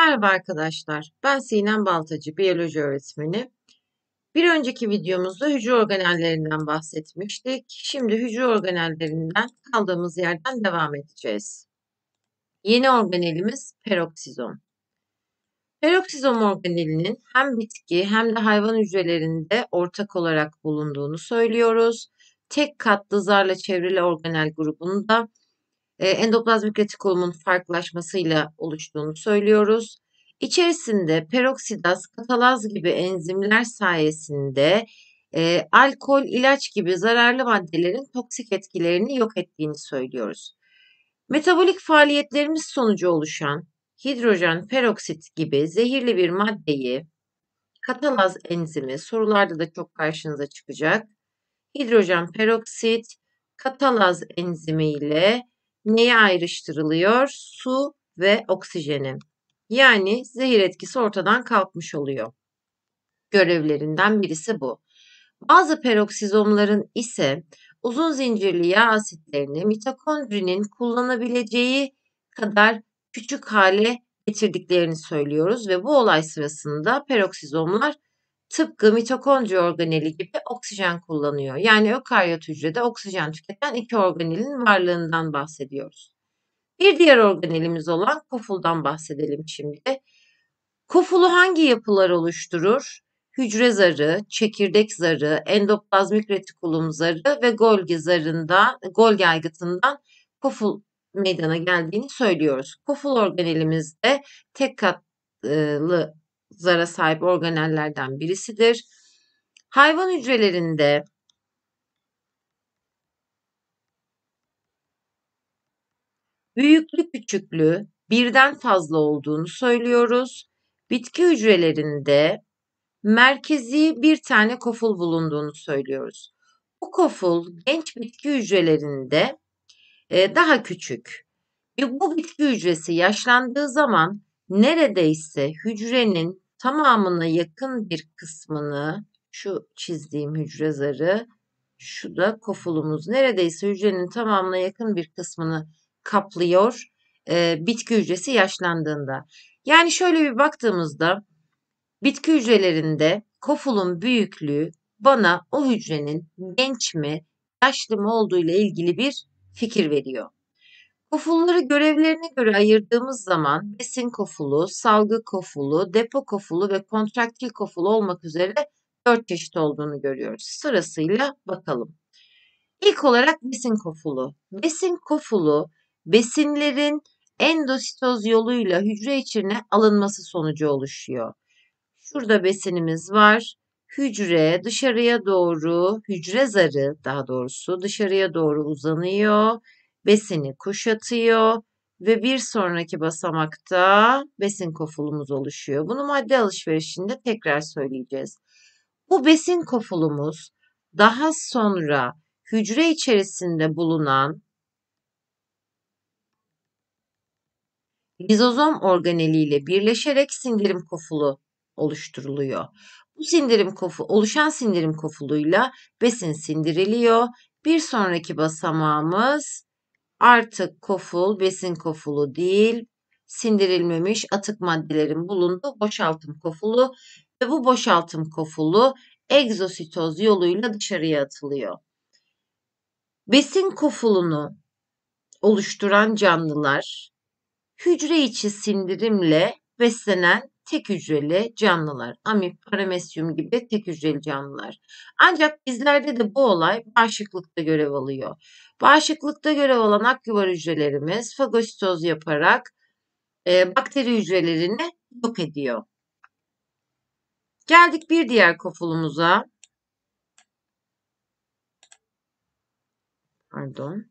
Merhaba arkadaşlar, ben Sinem Baltacı, biyoloji öğretmeni. Bir önceki videomuzda hücre organellerinden bahsetmiştik. Şimdi hücre organellerinden kaldığımız yerden devam edeceğiz. Yeni organelimiz peroksizom. Peroksizom organelinin hem bitki hem de hayvan hücrelerinde ortak olarak bulunduğunu söylüyoruz. Tek katlı zarla çevrili organel grubunda endoplazmik retikulumun farklılaşmasıyla oluştuğunu söylüyoruz. İçerisinde peroksidaz, katalaz gibi enzimler sayesinde alkol, ilaç gibi zararlı maddelerin toksik etkilerini yok ettiğini söylüyoruz. Metabolik faaliyetlerimiz sonucu oluşan hidrojen peroksit gibi zehirli bir maddeyi katalaz enzimi sorularda da çok karşınıza çıkacak. Hidrojen peroksit katalaz enzimi ile neye ayrıştırılıyor? Su ve oksijeni. Yani zehir etkisi ortadan kalkmış oluyor. Görevlerinden birisi bu. Bazı peroksizomların ise uzun zincirli yağ asitlerini mitokondrinin kullanabileceği kadar küçük hale getirdiklerini söylüyoruz ve bu olay sırasında peroksizomlar tıpkı mitokondri organeli gibi oksijen kullanıyor. Yani ökaryot hücrede oksijen tüketen iki organelin varlığından bahsediyoruz. Bir diğer organelimiz olan kofuldan bahsedelim şimdi. Kofulu hangi yapılar oluşturur? Hücre zarı, çekirdek zarı, endoplazmik retikulum zarı ve Golgi aygıtından koful meydana geldiğini söylüyoruz. Koful organelimizde tek katlı zara sahip organellerden birisidir. Hayvan hücrelerinde büyüklü küçüklü birden fazla olduğunu söylüyoruz. Bitki hücrelerinde merkezi bir tane koful bulunduğunu söylüyoruz. Bu koful genç bitki hücrelerinde daha küçük. Bu bitki hücresi yaşlandığı zaman neredeyse hücrenin tamamına yakın bir kısmını, şu çizdiğim hücre zarı, şu da kofulumuz, neredeyse hücrenin tamamına yakın bir kısmını kaplıyor bitki hücresi yaşlandığında. Yani şöyle bir baktığımızda bitki hücrelerinde kofulun büyüklüğü bana o hücrenin genç mi, yaşlı mı olduğu ile ilgili bir fikir veriyor. Kofulları görevlerine göre ayırdığımız zaman besin kofulu, salgı kofulu, depo kofulu ve kontraktil kofulu olmak üzere 4 çeşit olduğunu görüyoruz. Sırasıyla bakalım. İlk olarak besin kofulu. Besin kofulu besinlerin endositoz yoluyla hücre içine alınması sonucu oluşuyor. Şurada besinimiz var. Hücre dışarıya doğru, hücre zarı daha doğrusu dışarıya doğru uzanıyor. Besini kuşatıyor ve bir sonraki basamakta besin kofulumuz oluşuyor. Bunu madde alışverişinde tekrar söyleyeceğiz. Bu besin kofulumuz daha sonra hücre içerisinde bulunan lizozom organeliyle birleşerek sindirim kofulu oluşturuluyor. Bu oluşan sindirim kofuluyla besin sindiriliyor. Bir sonraki basamağımız artık koful, besin kofulu değil, sindirilmemiş atık maddelerin bulunduğu boşaltım kofulu ve bu boşaltım kofulu egzositoz yoluyla dışarıya atılıyor. Besin kofulunu oluşturan canlılar hücre içi sindirimle beslenen tek hücreli canlılar. Amip, paramesyum gibi tek hücreli canlılar. Ancak bizlerde de bu olay bağışıklıkta görev alıyor. Bağışıklıkta görev alan aküvar hücrelerimiz fagositoz yaparak bakteri hücrelerini yok ediyor. Geldik bir diğer kofulumuza. Pardon.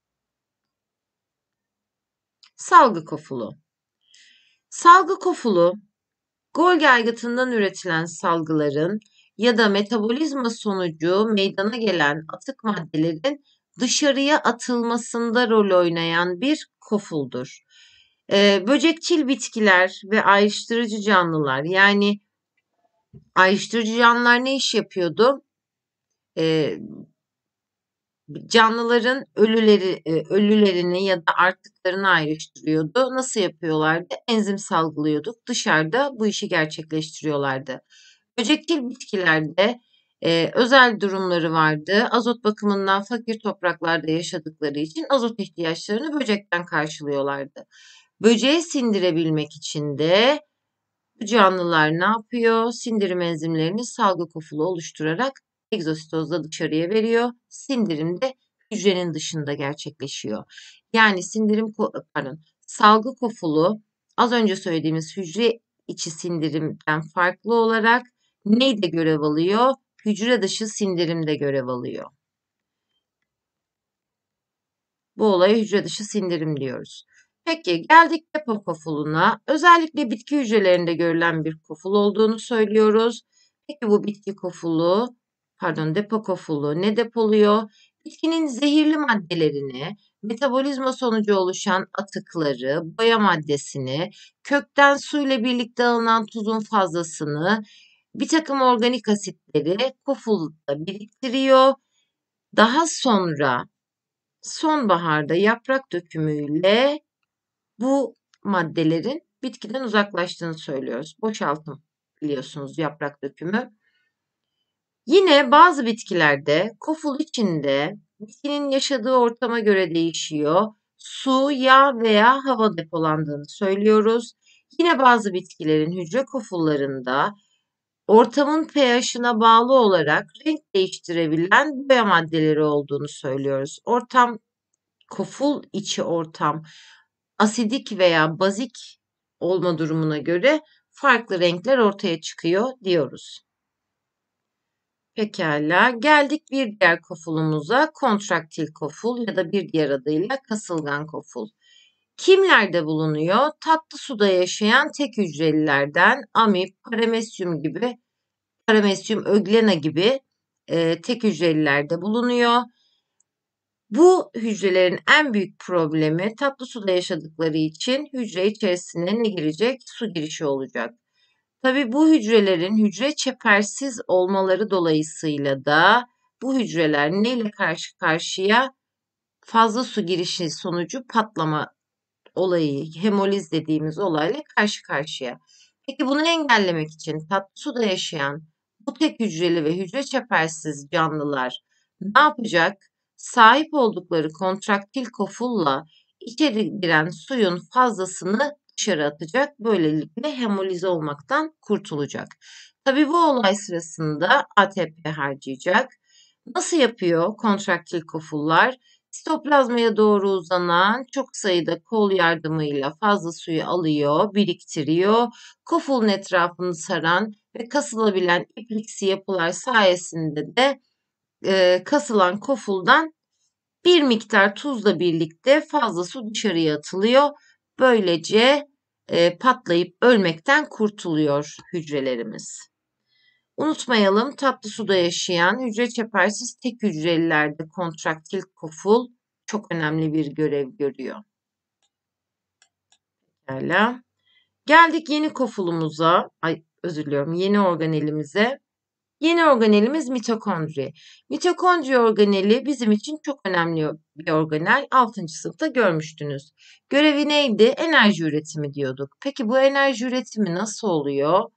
Salgı kofulu. Salgı kofulu Golgi aygıtından üretilen salgıların ya da metabolizma sonucu meydana gelen atık maddelerin dışarıya atılmasında rol oynayan bir kofuldur. Böcekçil bitkiler ve ayrıştırıcı canlılar, yani ayrıştırıcı canlılar ne iş yapıyordu? Ee, canlıların ölülerini ya da artıklarını ayrıştırıyordu. Nasıl yapıyorlardı? Enzim salgılıyorduk. Dışarıda bu işi gerçekleştiriyorlardı. Böcekil bitkilerde özel durumları vardı. Azot bakımından fakir topraklarda yaşadıkları için azot ihtiyaçlarını böcekten karşılıyorlardı. Böceği sindirebilmek için de bu canlılar ne yapıyor? Sindirim enzimlerini salgı kofulu oluşturarak egzositozla dışarıya veriyor. Sindirim de hücrenin dışında gerçekleşiyor. Yani salgı kofulu az önce söylediğimiz hücre içi sindirimden farklı olarak neyde görev alıyor? Hücre dışı sindirimde görev alıyor. Bu olaya hücre dışı sindirim diyoruz. Peki geldik depo kofuluna. Özellikle bitki hücrelerinde görülen bir koful olduğunu söylüyoruz. Peki bu depo kofulu ne depoluyor? Bitkinin zehirli maddelerini, metabolizma sonucu oluşan atıkları, boya maddesini, kökten su ile birlikte alınan tuzun fazlasını, bir takım organik asitleri kofulda biriktiriyor. Daha sonra sonbaharda yaprak dökümüyle bu maddelerin bitkiden uzaklaştığını söylüyoruz. Boşaltım biliyorsunuz yaprak dökümü. Yine bazı bitkilerde koful içinde bitkinin yaşadığı ortama göre değişiyor. Su, yağ veya hava depolandığını söylüyoruz. Yine bazı bitkilerin hücre kofullarında ortamın pH'ına bağlı olarak renk değiştirebilen boya maddeleri olduğunu söylüyoruz. Koful içi ortam asidik veya bazik olma durumuna göre farklı renkler ortaya çıkıyor diyoruz. Pekala, geldik bir diğer kofulumuza, kontraktil koful ya da bir diğer adıyla kasılgan koful. Kimlerde bulunuyor? Tatlı suda yaşayan tek hücrelilerden amip, paramesyum öglena gibi tek hücrelilerde bulunuyor. Bu hücrelerin en büyük problemi tatlı suda yaşadıkları için hücre içerisine ne girecek? Su girişi olacak. Tabii bu hücrelerin hücre çepersiz olmaları dolayısıyla da bu hücreler neyle karşı karşıya? Fazla su girişi sonucu patlama olayı, hemoliz dediğimiz olayla karşı karşıya. Peki bunu engellemek için tatlı suda yaşayan bu tek hücreli ve hücre çepersiz canlılar ne yapacak? Sahip oldukları kontraktil kofulla içeri giren suyun fazlasını dışarı atacak. Böylelikle hemolize olmaktan kurtulacak. Tabii bu olay sırasında ATP harcayacak. Nasıl yapıyor kontraktil kofullar? Sitoplazmaya doğru uzanan çok sayıda kol yardımıyla fazla suyu alıyor, biriktiriyor. Kofulun etrafını saran ve kasılabilen ipliksi yapılar sayesinde de kasılan kofuldan bir miktar tuzla birlikte fazla su dışarıya atılıyor. Böylece patlayıp ölmekten kurtuluyor hücrelerimiz. Unutmayalım, tatlı suda yaşayan hücre çepersiz tek hücrelilerde kontraktil koful çok önemli bir görev görüyor. Pekala. Geldik yeni kofulumuza. Yeni organelimize. Yeni organelimiz mitokondri. Mitokondri organeli bizim için çok önemli bir organel. 6. sınıfta görmüştünüz. Görevi neydi? Enerji üretimi diyorduk. Peki bu enerji üretimi nasıl oluyor?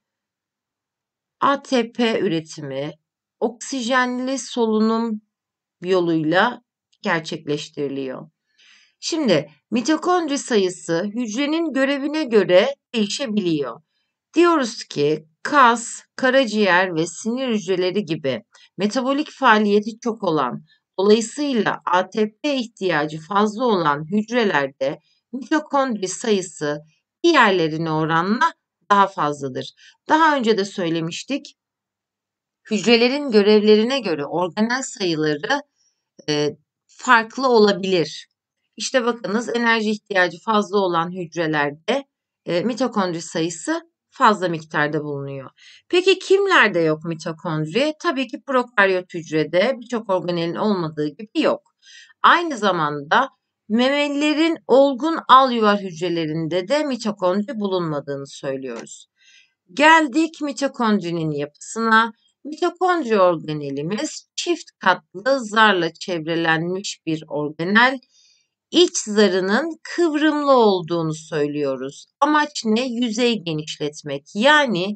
ATP üretimi oksijenli solunum yoluyla gerçekleştiriliyor. Şimdi mitokondri sayısı hücrenin görevine göre değişebiliyor. Diyoruz ki kas, karaciğer ve sinir hücreleri gibi metabolik faaliyeti çok olan, dolayısıyla ATP ihtiyacı fazla olan hücrelerde mitokondri sayısı diğerlerine oranla daha fazladır. Daha önce de söylemiştik. Hücrelerin görevlerine göre organel sayıları farklı olabilir. İşte bakınız, enerji ihtiyacı fazla olan hücrelerde mitokondri sayısı fazla miktarda bulunuyor. Peki kimlerde yok mitokondri? Tabii ki prokaryot hücrede birçok organelin olmadığı gibi yok. Aynı zamanda memelilerin olgun alyuvar hücrelerinde de mitokondri bulunmadığını söylüyoruz. Geldik mitokondrinin yapısına. Mitokondri organelimiz çift katlı zarla çevrelenmiş bir organel. İç zarının kıvrımlı olduğunu söylüyoruz. Amaç ne? Yüzey genişletmek. Yani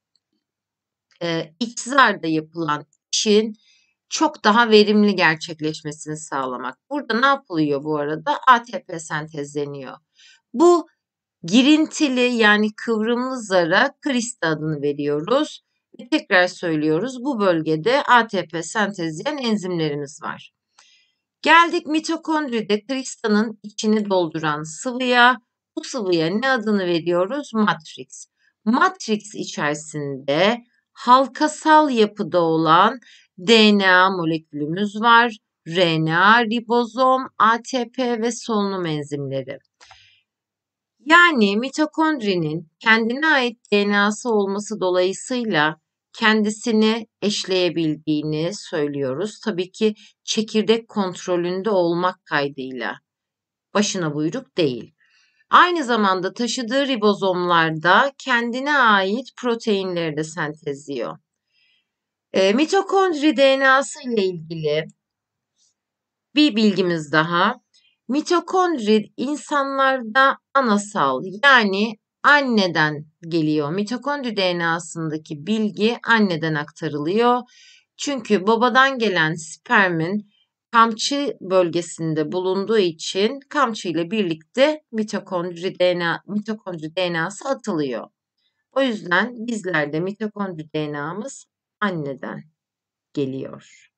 iç zarda yapılan işin çok daha verimli gerçekleşmesini sağlamak. Burada ne yapılıyor bu arada? ATP sentezleniyor. Bu girintili yani kıvrımlı zara krista adını veriyoruz. Ve tekrar söylüyoruz, bu bölgede ATP sentezleyen enzimlerimiz var. Geldik mitokondride kristanın içini dolduran sıvıya. Bu sıvıya ne adını veriyoruz? Matrix. Matrix içerisinde halkasal yapıda olan DNA molekülümüz var. RNA, ribozom, ATP ve solunum enzimleri. Yani mitokondrinin kendine ait DNA'sı olması dolayısıyla kendisini eşleyebildiğini söylüyoruz. Tabii ki çekirdek kontrolünde olmak kaydıyla. Başına buyruk değil. Aynı zamanda taşıdığı ribozomlarda kendine ait proteinleri de sentezliyor. Mitokondri DNA'sı ile ilgili bir bilgimiz daha. Mitokondri insanlarda anasal yani anneden geliyor. Mitokondri DNA'sındaki bilgi anneden aktarılıyor. Çünkü babadan gelen spermin kamçı bölgesinde bulunduğu için kamçı ile birlikte mitokondri DNA'sı atılıyor. O yüzden bizlerde mitokondri DNA'mız anneden geliyor.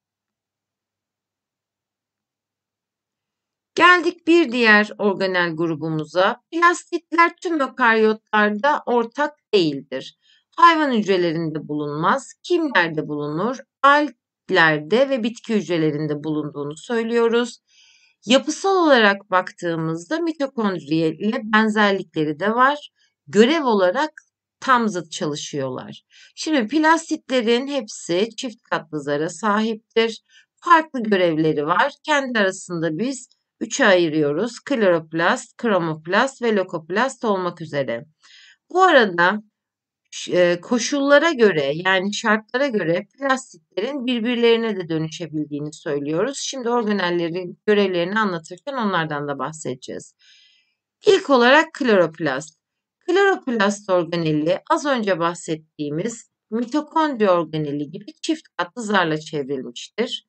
Geldik bir diğer organel grubumuza. Plastitler tüm ökaryotlarda ortak değildir. Hayvan hücrelerinde bulunmaz. Kimlerde bulunur? Alglerde ve bitki hücrelerinde bulunduğunu söylüyoruz. Yapısal olarak baktığımızda mitokondriye ile benzerlikleri de var. Görev olarak tam zıt çalışıyorlar. Şimdi plastitlerin hepsi çift katlı zara sahiptir. Farklı görevleri var. Kendi arasında biz üçe ayırıyoruz. Kloroplast, kromoplast ve lökoplast olmak üzere. Bu arada koşullara göre yani şartlara göre plastitlerin birbirlerine de dönüşebildiğini söylüyoruz. Şimdi organellerin görevlerini anlatırken onlardan da bahsedeceğiz. İlk olarak kloroplast. Kloroplast organeli az önce bahsettiğimiz mitokondri organeli gibi çift katlı zarla çevrilmiştir.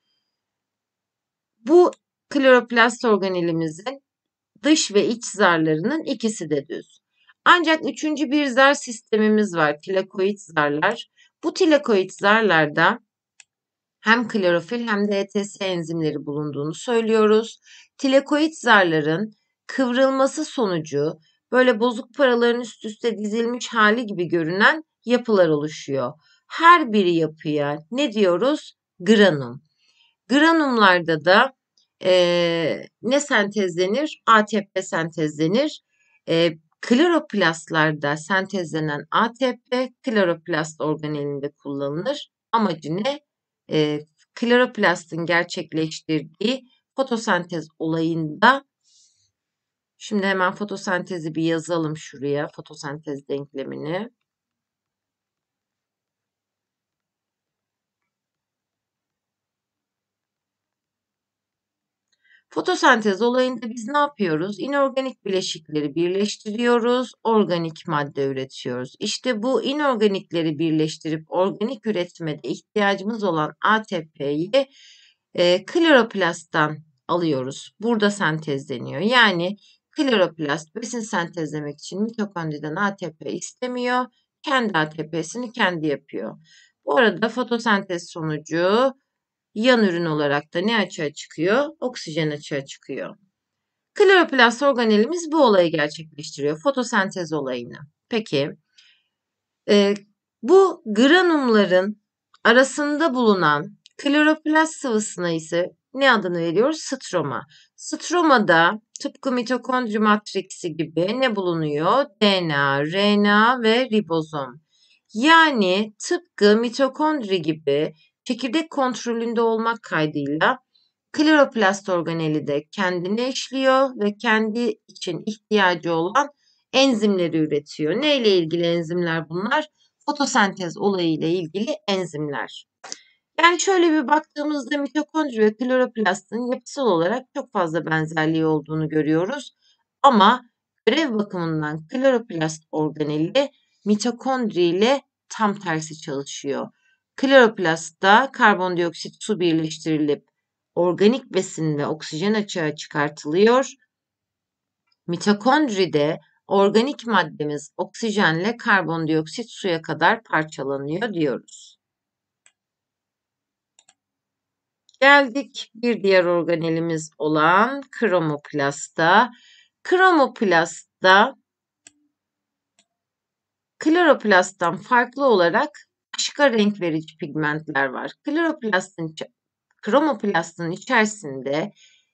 Bu kloroplast organelimizin dış ve iç zarlarının ikisi de düz. Ancak üçüncü bir zar sistemimiz var, tilakoid zarlar. Bu tilakoid zarlarda hem klorofil hem de ETS enzimleri bulunduğunu söylüyoruz. Tilakoid zarların kıvrılması sonucu böyle bozuk paraların üst üste dizilmiş hali gibi görünen yapılar oluşuyor. Her biri yapıya ne diyoruz? Granum. Granumlarda da ne sentezlenir? ATP sentezlenir. Kloroplastlarda sentezlenen ATP kloroplast organelinde kullanılır. Amacı ne? Kloroplastın gerçekleştirdiği fotosentez olayında, şimdi hemen fotosentezi bir yazalım şuraya, fotosentez denklemini. Fotosentez olayında biz ne yapıyoruz? İnorganik bileşikleri birleştiriyoruz, organik madde üretiyoruz. İşte bu inorganikleri birleştirip organik üretmede ihtiyacımız olan ATP'yi kloroplasttan alıyoruz. Burada sentezleniyor. Yani kloroplast besin sentezlemek için mitokondriden ATP istemiyor. Kendi ATP'sini kendi yapıyor. Bu arada fotosentez sonucu yan ürün olarak da ne açığa çıkıyor? Oksijen açığa çıkıyor. Kloroplast organelimiz bu olayı gerçekleştiriyor. Fotosentez olayını. Peki bu granumların arasında bulunan kloroplast sıvısına ise ne adını veriyoruz? Stroma. Stromada tıpkı mitokondri matriksi gibi ne bulunuyor? DNA, RNA ve ribozom. Yani tıpkı mitokondri gibi çekirdek kontrolünde olmak kaydıyla kloroplast organeli de kendini eşliyor ve kendi için ihtiyacı olan enzimleri üretiyor. Neyle ilgili enzimler bunlar? Fotosentez olayı ile ilgili enzimler. Yani şöyle bir baktığımızda mitokondri ve kloroplastın yapısal olarak çok fazla benzerliği olduğunu görüyoruz. Ama görev bakımından kloroplast organeli mitokondri ile tam tersi çalışıyor. Kloroplastta karbondioksit su birleştirilip organik besin ve oksijen açığa çıkartılıyor. Mitokondride organik maddemiz oksijenle karbondioksit suya kadar parçalanıyor diyoruz. Geldik bir diğer organelimiz olan kromoplasta. Kromoplasta kloroplasttan farklı olarak başka renk verici pigmentler var. Kromoplastın içerisinde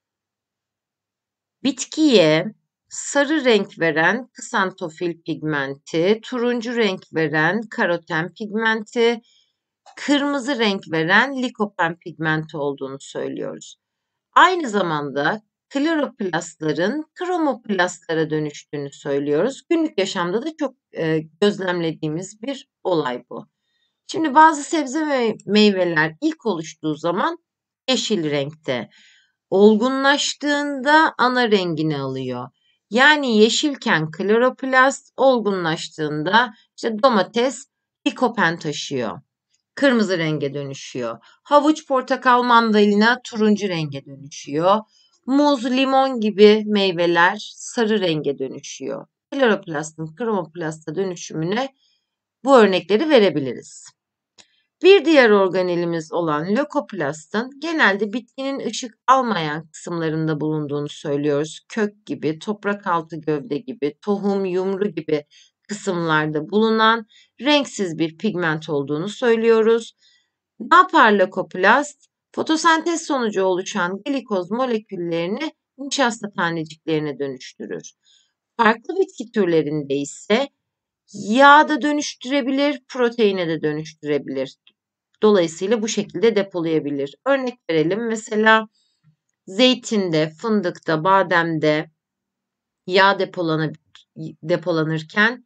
bitkiye sarı renk veren ksantofil pigmenti, turuncu renk veren karoten pigmenti, kırmızı renk veren likopen pigmenti olduğunu söylüyoruz. Aynı zamanda kloroplastların kromoplastlara dönüştüğünü söylüyoruz. Günlük yaşamda da çok gözlemlediğimiz bir olay bu. Şimdi bazı sebze ve meyveler ilk oluştuğu zaman yeşil renkte. Olgunlaştığında ana rengini alıyor. Yani yeşilken kloroplast, olgunlaştığında işte domates likopen taşıyor. Kırmızı renge dönüşüyor. Havuç, portakal, mandalina turuncu renge dönüşüyor. Muz, limon gibi meyveler sarı renge dönüşüyor. Kloroplastın kromoplasta dönüşümüne bu örnekleri verebiliriz. Bir diğer organelimiz olan lökoplastın genelde bitkinin ışık almayan kısımlarında bulunduğunu söylüyoruz. Kök gibi, toprak altı gövde gibi, tohum, yumru gibi kısımlarda bulunan renksiz bir pigment olduğunu söylüyoruz. Ne yapar lökoplast? Fotosentez sonucu oluşan glikoz moleküllerini nişasta taneciklerine dönüştürür. Farklı bitki türlerinde ise yağ da dönüştürebilir, proteine de dönüştürebilir. Dolayısıyla bu şekilde depolayabilir. Örnek verelim. Mesela zeytinde, fındıkta, bademde yağ depolanırken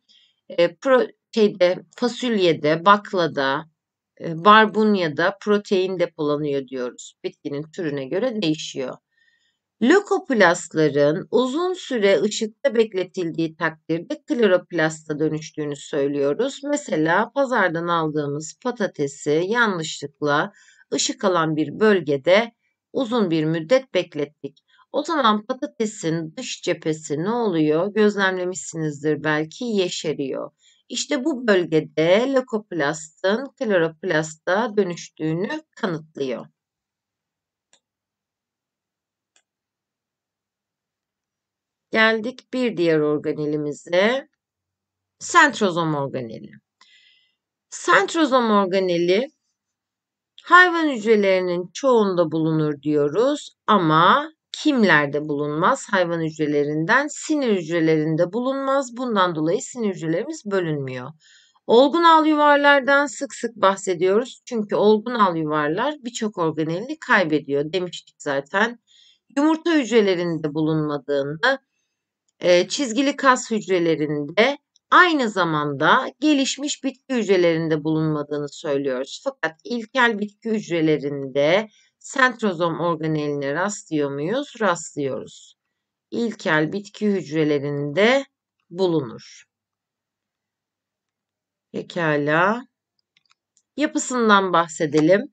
fasulyede, baklada, barbunyada protein depolanıyor diyoruz. Bitkinin türüne göre değişiyor. Lökoplastların uzun süre ışıkta bekletildiği takdirde kloroplasta dönüştüğünü söylüyoruz. Mesela pazardan aldığımız patatesi yanlışlıkla ışık alan bir bölgede uzun bir müddet beklettik. O zaman patatesin dış cephesi ne oluyor? Gözlemlemişsinizdir belki yeşeriyor. İşte bu bölgede lökoplastın kloroplasta dönüştüğünü kanıtlıyor. Geldik bir diğer organelimize. Sentrozom organeli. Sentrozom organeli hayvan hücrelerinin çoğunda bulunur diyoruz ama kimlerde bulunmaz? Hayvan hücrelerinden sinir hücrelerinde bulunmaz. Bundan dolayı sinir hücrelerimiz bölünmüyor. Olgun al yuvarlardan sık sık bahsediyoruz. Çünkü olgun al yuvarlar birçok organelini kaybediyor demiştik zaten. Yumurta hücrelerinde bulunmadığında çizgili kas hücrelerinde aynı zamanda gelişmiş bitki hücrelerinde bulunmadığını söylüyoruz. Fakat ilkel bitki hücrelerinde sentrozom organeline rastlıyor muyuz? Rastlıyoruz. İlkel bitki hücrelerinde bulunur. Pekala. Yapısından bahsedelim.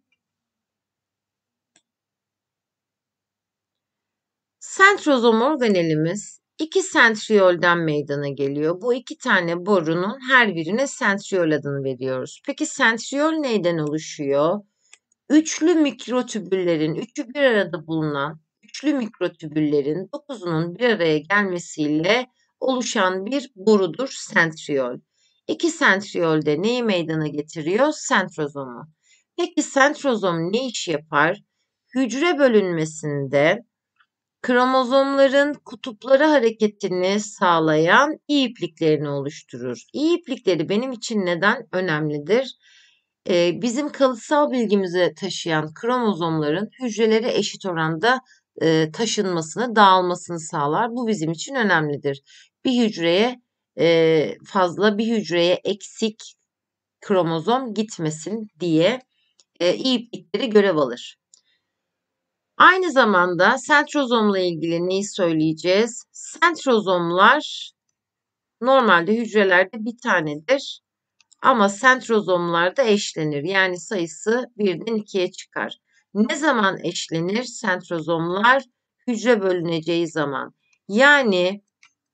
Sentrozom organelimiz iki sentriyolden meydana geliyor. Bu iki tane borunun her birine sentriyol adını veriyoruz. Peki sentriyol neyden oluşuyor? Üçlü mikrotübüllerin, üçü bir arada bulunan üçlü mikrotübüllerin dokuzunun bir araya gelmesiyle oluşan bir borudur sentriyol. İki sentriyol de neyi meydana getiriyor? Sentrozomu. Peki sentrozom ne iş yapar? Hücre bölünmesinde kromozomların kutupları hareketini sağlayan iyi ipliklerini oluşturur. İyi iplikleri benim için neden önemlidir? Bizim kalıtsal bilgimizi taşıyan kromozomların hücrelere eşit oranda taşınmasını, dağılmasını sağlar. Bu bizim için önemlidir. Bir hücreye fazla, bir hücreye eksik kromozom gitmesin diye iplikleri görev alır. Aynı zamanda sentrozomla ilgili neyi söyleyeceğiz? Sentrozomlar normalde hücrelerde bir tanedir ama sentrozomlarda eşlenir. Yani sayısı 1'den 2'ye çıkar. Ne zaman eşlenir sentrozomlar? Hücre bölüneceği zaman. Yani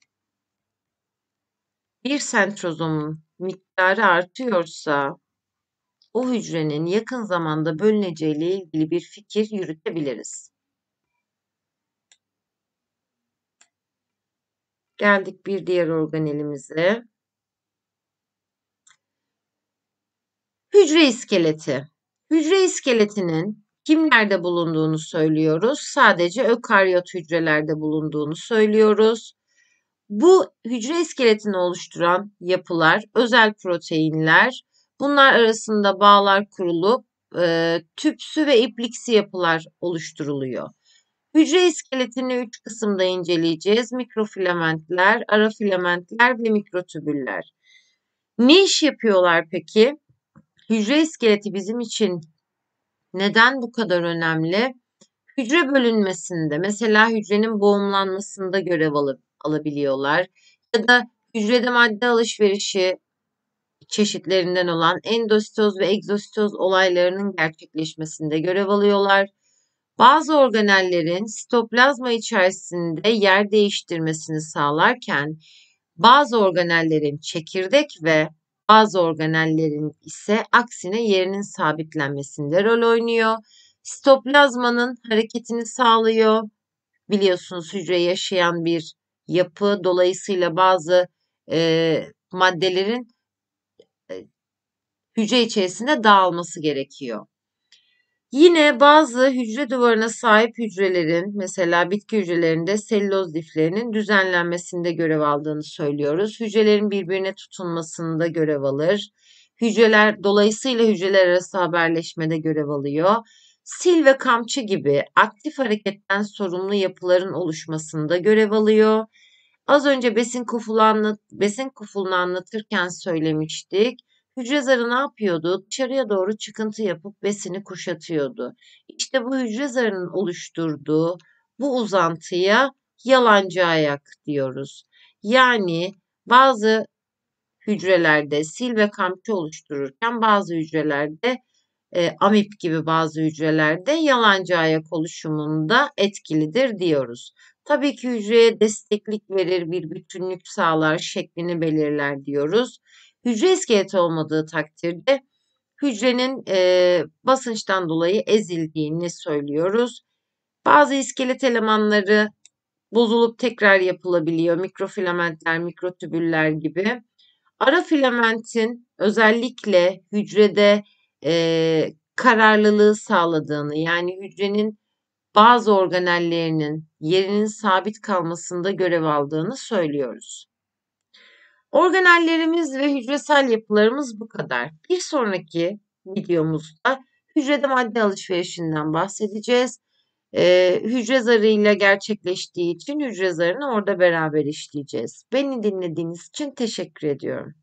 bir sentrozomun miktarı artıyorsa o hücrenin yakın zamanda bölüneceği ile ilgili bir fikir yürütebiliriz. Geldik bir diğer organelimize. Hücre iskeleti. Hücre iskeletinin kimlerde bulunduğunu söylüyoruz. Sadece ökaryot hücrelerde bulunduğunu söylüyoruz. Bu hücre iskeletini oluşturan yapılar özel proteinler. Bunlar arasında bağlar kurulup tüpsü ve ipliksi yapılar oluşturuluyor. Hücre iskeletini 3 kısımda inceleyeceğiz. Mikrofilamentler, ara filamentler ve mikrotübüller. Ne iş yapıyorlar peki? Hücre iskeleti bizim için neden bu kadar önemli? Hücre bölünmesinde, mesela hücrenin boğumlanmasında görev alabiliyorlar. Ya da hücrede madde alışverişi çeşitlerinden olan endositoz ve egzositoz olaylarının gerçekleşmesinde görev alıyorlar. Bazı organellerin sitoplazma içerisinde yer değiştirmesini sağlarken bazı organellerin çekirdek ve bazı organellerin ise aksine yerinin sabitlenmesinde rol oynuyor. Sitoplazmanın hareketini sağlıyor. Biliyorsunuz hücre yaşayan bir yapı. Dolayısıyla bazı maddelerin hücre içerisinde dağılması gerekiyor. Yine bazı hücre duvarına sahip hücrelerin, mesela bitki hücrelerinde selüloz liflerinin düzenlenmesinde görev aldığını söylüyoruz. Hücrelerin birbirine tutunmasında görev alır. Dolayısıyla hücreler arası haberleşmede görev alıyor. Sil ve kamçı gibi aktif hareketten sorumlu yapıların oluşmasında görev alıyor. Az önce besin kufulunu anlatırken söylemiştik. Hücre zarı ne yapıyordu? Dışarıya doğru çıkıntı yapıp besini kuşatıyordu. İşte bu hücre zarının oluşturduğu bu uzantıya yalancı ayak diyoruz. Yani bazı hücrelerde sil ve kamçı oluştururken bazı hücrelerde amip gibi bazı hücrelerde yalancı ayak oluşumunda etkilidir diyoruz. Tabii ki hücreye desteklik verir, bir bütünlük sağlar, şeklini belirler diyoruz. Hücre iskeleti olmadığı takdirde hücrenin basınçtan dolayı ezildiğini söylüyoruz. Bazı iskelet elemanları bozulup tekrar yapılabiliyor. Mikrofilamentler, mikrotübüller gibi. Ara filamentin özellikle hücrede kararlılığı sağladığını, yani hücrenin bazı organellerinin yerinin sabit kalmasında görev aldığını söylüyoruz. Organellerimiz ve hücresel yapılarımız bu kadar. Bir sonraki videomuzda hücrede madde alışverişinden bahsedeceğiz. Hücre zarıyla gerçekleştiği için hücre zarını orada beraber işleyeceğiz. Beni dinlediğiniz için teşekkür ediyorum.